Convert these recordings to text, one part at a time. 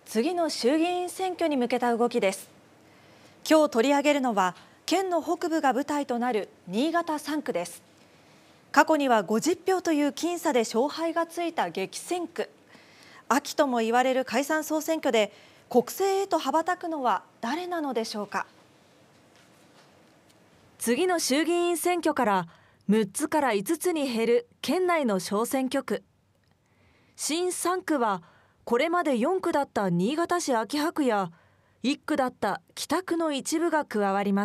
次の衆議院選挙に向けた動きです。今日取り上げるのは県の北部が舞台となる新潟3区です。過去には50票という僅差で勝敗がついた激戦区。秋とも言われる解散総選挙で国政へと羽ばたくのは誰なのでしょうか。次の衆議院選挙から6つから5つに減る県内の小選挙区。新3区はこれまで4区だった新潟市秋葉区や1区だった北区の一部が加わります。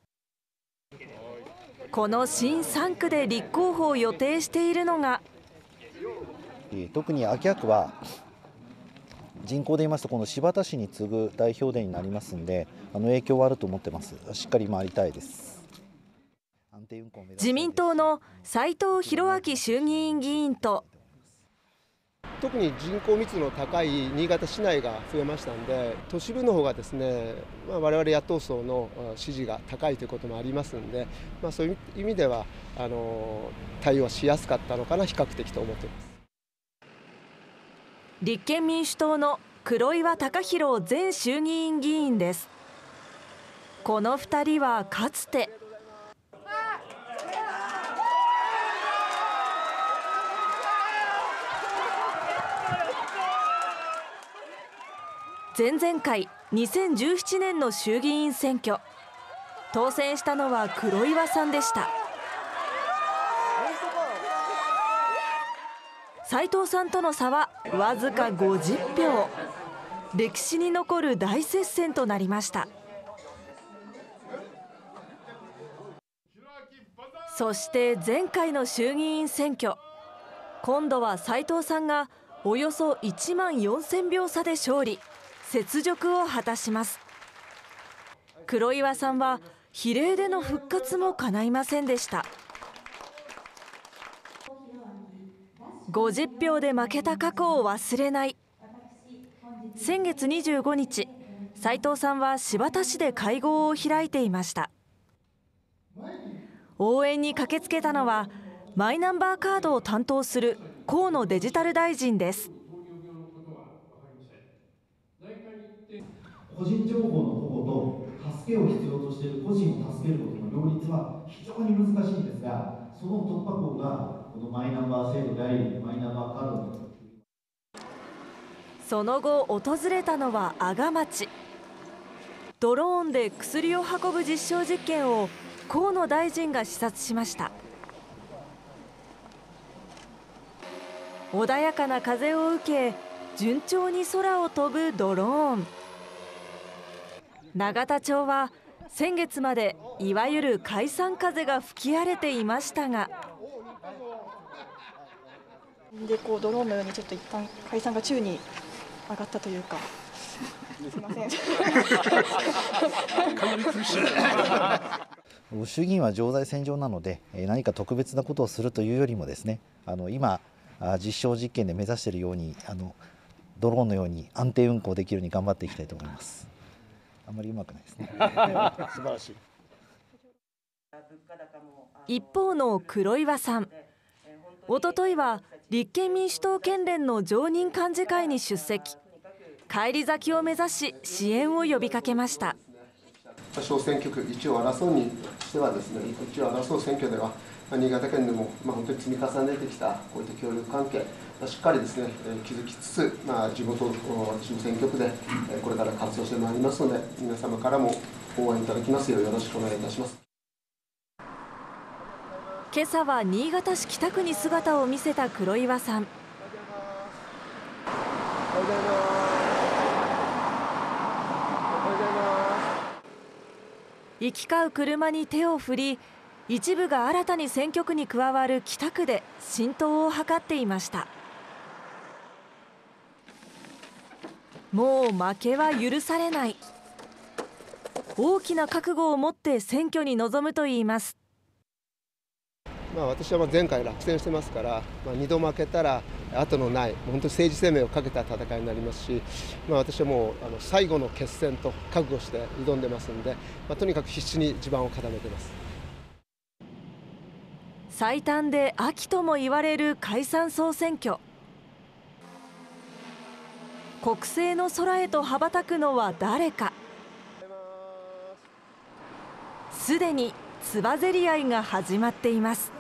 この新3区で立候補を予定しているのが、 特に秋葉区は人口で言いますとこの新発田市に次ぐ代表田になりますので、影響はあると思ってます。しっかり回りたいです。 自民党の斉藤弘明衆議院議員と、 特に人口密度の高い新潟市内が増えましたので、都市部の方がですね、我々野党層の支持が高いということもありますので、そういう意味では対応しやすかったのかな、比較的と思っています。 立憲民主党の黒岩貴弘前衆議院議員です。この2人はかつて前々回2017年の衆議院選挙、当選したのは黒岩さんでした。斉藤さんとの差はわずか50票。歴史に残る大接戦となりました。そして前回の衆議院選挙、今度は斉藤さんがおよそ1万4000票差で勝利、雪辱を果たします。黒岩さんは比例での復活も叶いませんでした。50票で負けた過去を忘れない。先月25日、斉藤さんは新発田市で会合を開いていました。応援に駆けつけたのはマイナンバーカードを担当する河野デジタル大臣です。 個人情報の保護と助けを必要としている個人を助けることの両立は非常に難しいんですが、その突破口がこのマイナンバー制度であり、マイナンバーカードに。 その後訪れたのは阿賀町。ドローンで薬を運ぶ実証実験を河野大臣が視察しました。穏やかな風を受け、順調に空を飛ぶドローン。永田町は先月までいわゆる解散風が吹き荒れていましたが、 でドローンのようにちょっと一旦解散が宙に上がったというか、すみません。 衆議院は常在戦場なので、何か特別なことをするというよりもですね、今実証実験で目指しているようにドローンのように安定運行できるように頑張っていきたいと思います。あんまりうまくないですね。 素晴らしい。 一方の黒岩さん、おとといは立憲民主党県連の常任幹事会に出席。返り咲きを目指し支援を呼びかけました。 小選挙区1を争うにしてはですね、1を争う選挙では新潟県でも本当に積み重ねてきたこういった協力関係しっかりですね築きつつ、地元私の選挙区でこれから活動してまいりますので、皆様からも応援いただきますようよろしくお願いいたします。 今朝は新潟市北区に姿を見せた黒岩さん。行き交う車に手を振り、一部が新たに選挙区に加わる北区で浸透を図っていました。もう負けは許されない。大きな覚悟を持って選挙に臨むといいます。 私は前回落選してますから、2度負けたら後のない本当に政治生命をかけた戦いになりますし、私はもう最後の決戦と覚悟して挑んでますので、とにかく必死に地盤を固めています。 最短で秋とも言われる解散総選挙。 国政の空へと羽ばたくのは誰か。すでにつばぜり合いが始まっています。